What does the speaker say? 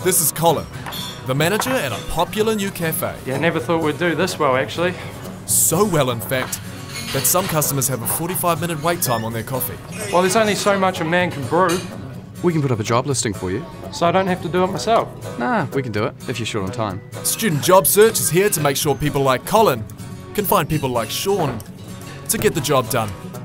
This is Colin, the manager at a popular new cafe. Yeah, never thought we'd do this well, actually. So well, in fact, that some customers have a 45-minute wait time on their coffee. Well, there's only so much a man can brew, We can put up a job listing for you. so I don't have to do it myself. Nah, we can do it, if you're short on time. Student Job Search is here to make sure people like Colin can find people like Sean to get the job done.